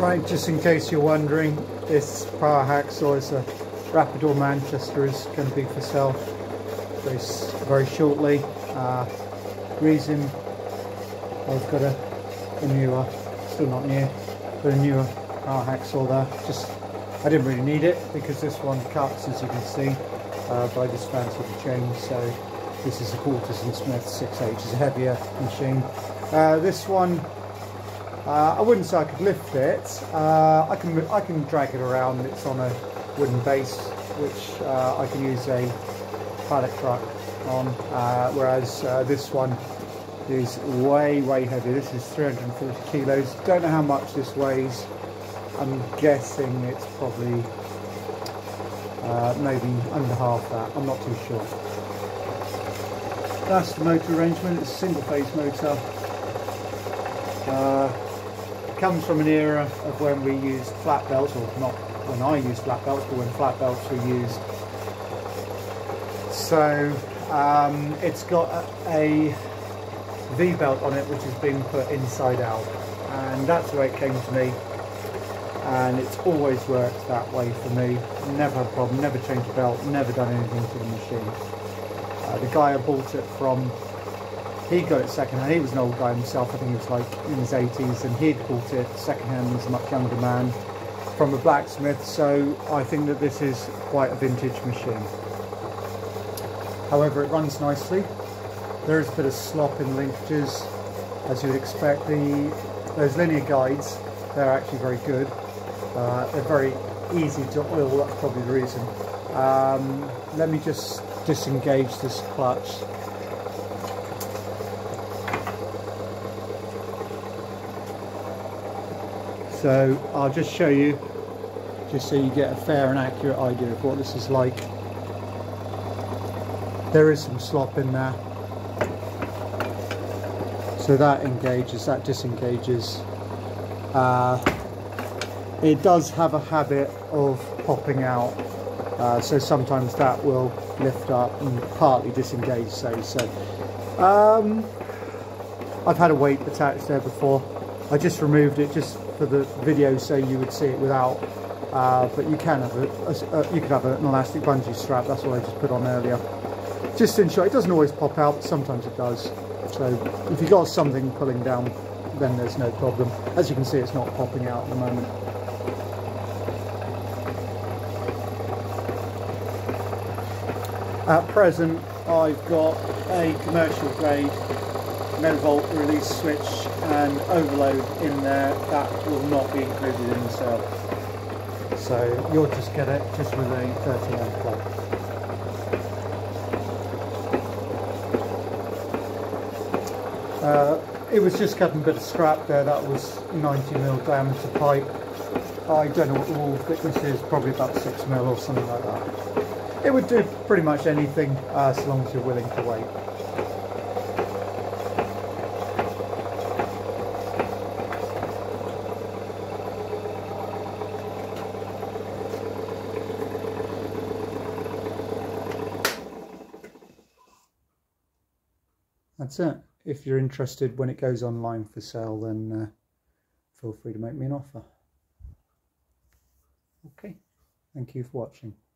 Right, just in case you're wondering, this power hacksaw is a Rapidor Manchester, is going to be for sale very shortly. Reason, I've got a newer, still not new, but a newer power hacksaw there. I didn't really need it because this one cuts, as you can see, but I just fancied a change. So this is a Quarters & Smith 6H, it's a heavier machine. This one, I wouldn't say I could lift it. I can drag it around. It's on a wooden base, which I can use a pallet truck on. Whereas this one is way heavier. This is 340 kilos. Don't know how much this weighs. I'm guessing it's probably maybe under half that. I'm not too sure. That's the motor arrangement. It's a single phase motor. Comes from an era of when we used flat belts, or not when I used flat belts, but when flat belts were used. So it's got a V-belt on it, which has been put inside out, and that's the way it came to me, and it's always worked that way for me. Never had a problem, never changed the belt, never done anything to the machine. The guy I bought it from, he got it second-hand. He was an old guy himself. I think he was like in his 80s, and he'd bought it second-hand. He's a much younger man from a blacksmith, so I think that this is quite a vintage machine. However, it runs nicely. There is a bit of slop in linkages, as you would expect. Those linear guides, they're actually very good. They're very easy to oil, that's probably the reason. Let me just disengage this clutch. So I'll just show you, just so you get a fair and accurate idea of what this is like. There is some slop in there. So that engages, that disengages. It does have a habit of popping out. So sometimes that will lift up and partly disengage, say. So I've had a weight attached there before. I just removed it just for the video so you would see it without, but you can have you could have an elastic bungee strap. That's what I just put on earlier, just to ensure. It doesn't always pop out, but sometimes it does. So if you've got something pulling down, then there's no problem. As you can see, it's not popping out at the moment. At present, I've got a commercial grade no volt release switch and overload in there. That will not be included in the sale. So you'll just get it just with a 30 amp plug. It was just cutting a bit of scrap there. That was 90mm diameter pipe. I don't know what the wall thickness is, probably about 6mm or something like that. It would do pretty much anything as long as you're willing to wait. That's it. If you're interested when it goes online for sale, then feel free to make me an offer. Okay, thank you for watching.